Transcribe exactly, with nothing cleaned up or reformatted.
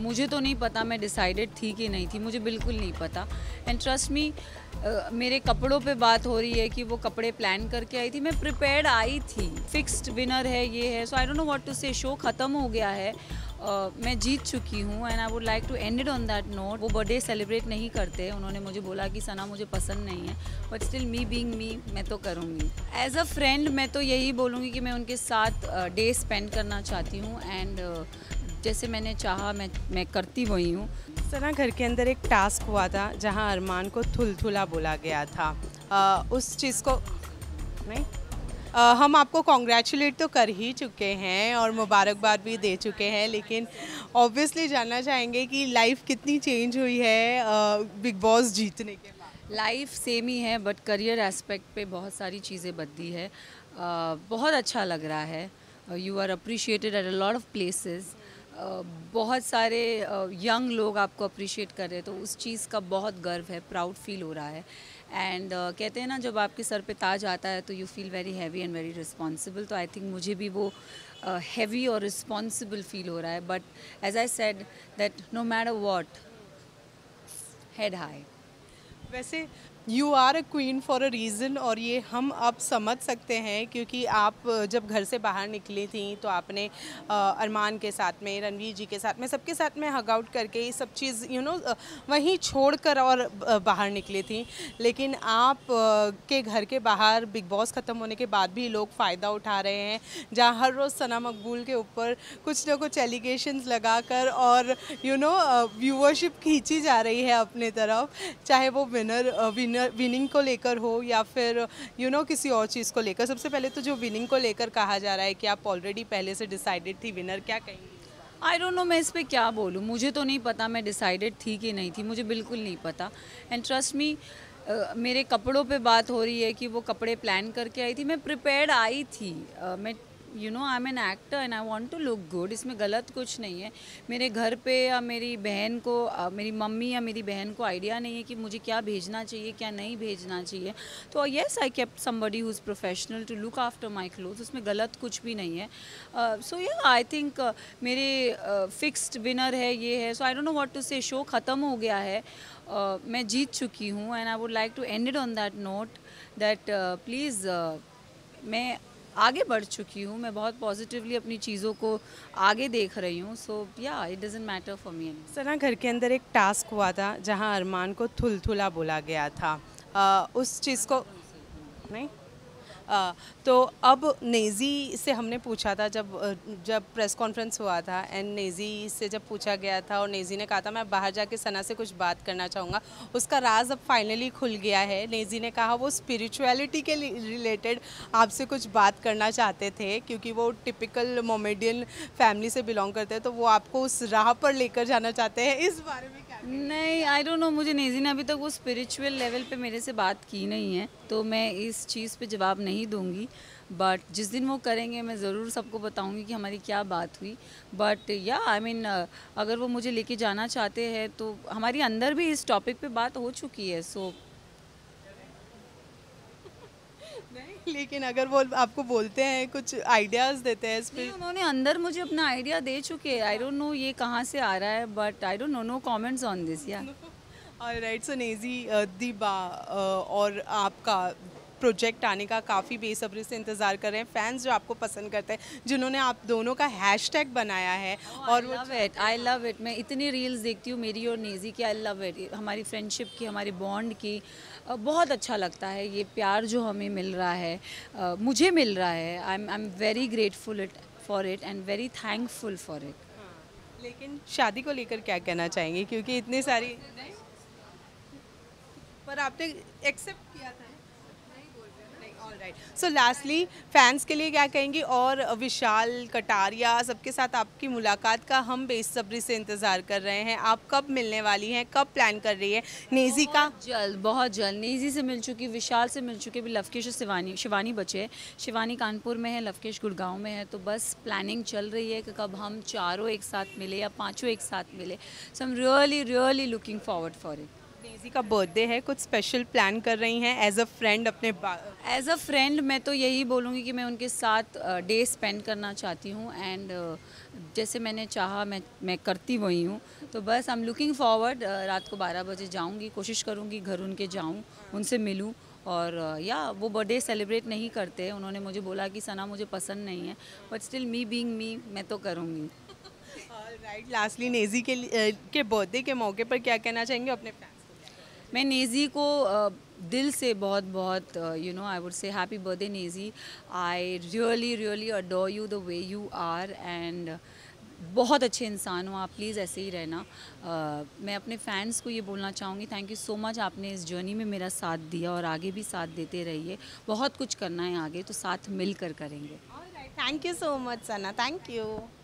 मुझे तो नहीं पता मैं डिसाइडेड थी कि नहीं थी, मुझे बिल्कुल नहीं पता। एंड ट्रस्ट मी, मेरे कपड़ों पे बात हो रही है कि वो कपड़े प्लान करके आई थी, मैं प्रिपेयर्ड आई थी। फिक्स्ड विनर है, ये है, so I don't know what to say. Show ख़त्म हो गया है, uh, मैं जीत चुकी हूँ and I would like to end it on that note. वो बर्थडे सेलिब्रेट नहीं करते, उन्होंने मुझे बोला कि सना मुझे पसंद नहीं है, but still me being me मैं तो करूँगी। एज अ फ्रेंड मैं तो यही बोलूँगी कि मैं उनके साथ डे uh, स्पेंड करना चाहती हूँ एंड uh, जैसे मैंने चाहा मैं मैं करती वही हूँ। सना, घर के अंदर एक टास्क हुआ था जहां अरमान को थुलथुला बोला गया था। आ, उस चीज़ को नहीं आ, हम आपको कॉन्ग्रेचुलेट तो कर ही चुके हैं और मुबारकबाद भी दे चुके हैं, लेकिन ऑब्वियसली जानना चाहेंगे कि लाइफ कितनी चेंज हुई है बिग बॉस जीतने के बाद। लाइफ सेम ही है बट करियर एस्पेक्ट पे बहुत सारी चीज़ें बदली है। uh, बहुत अच्छा लग रहा है। You are appreciated at a lot of places. बहुत सारे यंग uh, लोग आपको अप्रिशिएट कर रहे हैं, तो उस चीज़ का बहुत गर्व है, प्राउड फील हो रहा है। एंड uh, कहते हैं ना, जब आपके सर पे ताज आता है तो you feel very heavy and very responsible. तो आई थिंक मुझे भी वो हैवी uh, और रिस्पॉन्सिबल फील हो रहा है। But as I said that no matter what, head high. वैसे you are a queen for a reason, और ये हम अब समझ सकते हैं क्योंकि आप जब घर से बाहर निकली थी तो आपने अरमान के साथ में, रणवीर जी के साथ में, सबके साथ में हग आउट करके ये सब चीज़ यू नो वहीं छोड़कर और बाहर निकली थी। लेकिन आप के घर के बाहर बिग बॉस ख़त्म होने के बाद भी लोग फ़ायदा उठा रहे हैं, जहाँ हर रोज़ सना मकबूल के ऊपर कुछ ना कुछ एलिगेशंस लगाकर और यू नो व्यूअरशिप खींची जा रही है अपने तरफ, चाहे वो विनर विनर विनिंग को लेकर हो या फिर यू नो किसी और चीज़ को लेकर। सबसे पहले तो जो विनिंग को लेकर कहा जा रहा है कि आप ऑलरेडी पहले से डिसाइडेड थी विनर, क्या कहेंगे? आई डोंट नो मैं इस पर क्या बोलूँ, मुझे तो नहीं पता मैं डिसाइडेड थी कि नहीं थी, मुझे बिल्कुल नहीं पता। एंड ट्रस्ट मी, मेरे कपड़ों पे बात हो रही है कि वो कपड़े प्लान करके आई थी, मैं प्रिपेयर्ड आई थी। uh, मैं you know I am an actor and I want to look good, इसमें गलत कुछ नहीं है। मेरे घर पे या मेरी बहन को, uh, मेरी मम्मी या मेरी बहन को आइडिया नहीं है कि मुझे क्या भेजना चाहिए क्या नहीं भेजना चाहिए। तो yes, I kept somebody who is professional to look after my cloth, उसमें गलत कुछ भी नहीं है। सो या आई थिंक मेरे फिक्स्ड uh, विनर है, ये है, so I don't know what to say. Show ख़त्म हो गया है, uh, मैं जीत चुकी हूँ and I would like to end it on that note that please मैं आगे बढ़ चुकी हूँ, मैं बहुत पॉजिटिवली अपनी चीज़ों को आगे देख रही हूँ। So yeah it doesn't matter for me. Sana, घर के अंदर एक टास्क हुआ था जहां अरमान को थुलथुला बोला गया था। आ, उस चीज़ को नहीं आ, तो अब नेज़ी से हमने पूछा था, जब जब प्रेस कॉन्फ्रेंस हुआ था एंड नेज़ी से जब पूछा गया था और नेज़ी ने कहा था मैं बाहर जाके सना से कुछ बात करना चाहूँगा, उसका राज अब फाइनली खुल गया है। नेज़ी ने कहा वो स्पिरिचुअलिटी के रिलेटेड आपसे कुछ बात करना चाहते थे क्योंकि वो टिपिकल मोमेडियन फैमिली से बिलोंग करते हैं, तो वो आपको उस राह पर लेकर जाना चाहते हैं। इस बारे में क्या? नहीं, आई डोंट नो, मुझे नेज़ी ने अभी तक वो स्पिरिचुअल लेवल पे मेरे से बात की नहीं है, तो मैं इस चीज़ पे जवाब नहीं दूंगी। बट जिस दिन वो करेंगे मैं ज़रूर सबको बताऊंगी कि हमारी क्या बात हुई। बट या आई मीन अगर वो मुझे लेके जाना चाहते हैं तो हमारी अंदर भी इस टॉपिक पे बात हो चुकी है। सो लेकिन अगर वो आपको बोलते हैं, कुछ आइडियाज़ देते हैं इस पे? उन्होंने अंदर मुझे अपना आइडिया दे चुके हैं। आई डोंट नो ये कहाँ से आ रहा है, but I don't know, no comments on this. Yeah alright, so Naezy, Deeba और आपका प्रोजेक्ट आने का काफ़ी बेसब्री से इंतज़ार कर रहे हैं फैंस जो आपको पसंद करते हैं, जिन्होंने आप दोनों का हैशटैग बनाया है। और love it, I love it. मैं इतनी रील्स देखती हूँ मेरी और नेज़ी की, आई लव इट। हमारी फ्रेंडशिप की, हमारी बॉन्ड की uh, बहुत अच्छा लगता है ये प्यार जो हमें मिल रहा है, uh, मुझे मिल रहा है। I am I am very grateful it for it and very thankful for it. लेकिन शादी को लेकर क्या कहना चाहेंगे, क्योंकि इतनी सारी पर आपने एक्सेप्ट किया था? ऑलराइट, सो लास्टली फैंस के लिए क्या कहेंगी, और विशाल कटारिया सबके साथ आपकी मुलाकात का हम बेसब्री से इंतज़ार कर रहे हैं। आप कब मिलने वाली हैं, कब प्लान कर रही है? नेज़ी का जल्द, बहुत जल्द। नेज़ी से मिल चुकी, विशाल से मिल चुके, भी लवकेश और शिवानी शिवानी बचे हैं। शिवानी कानपुर में है, लवकेश गुड़गांव में है, तो बस प्लानिंग चल रही है कि कब हम चारों एक साथ मिले या पाँचों एक साथ मिले। So I am really really looking forward for it. Naezy का बर्थडे है, कुछ स्पेशल प्लान कर रही हैं एज अ फ्रेंड अपने एज अ फ्रेंड मैं तो यही बोलूँगी कि मैं उनके साथ डे स्पेंड करना चाहती हूँ एंड जैसे मैंने चाहा मैं मैं करती वही हूँ। तो बस आई एम लुकिंग फॉरवर्ड, रात को बारह बजे जाऊँगी, कोशिश करूँगी घर उनके जाऊँ, उनसे मिलूँ और अ, या वो बर्थडे सेलिब्रेट नहीं करते। उन्होंने मुझे बोला कि सना मुझे पसंद नहीं है, but still me being me मैं तो करूँगी। राइट। लास्टली नेजी के लिए अ, के बर्थडे के मौके पर क्या कहना चाहेंगे अपने फैंस को? मैं नेज़ी को अ, दिल से बहुत बहुत you know I would say happy birthday Naezy. I really really adore you the way you are एंड बहुत अच्छे इंसान हो आप, प्लीज़ ऐसे ही रहना। अ, मैं अपने फैंस को ये बोलना चाहूँगी, थैंक यू सो मच, आपने इस जर्नी में मेरा साथ दिया और आगे भी साथ देते रहिए। बहुत कुछ करना है आगे, तो साथ मिलकर करेंगे। Alright, thank you so much Sana, thank you.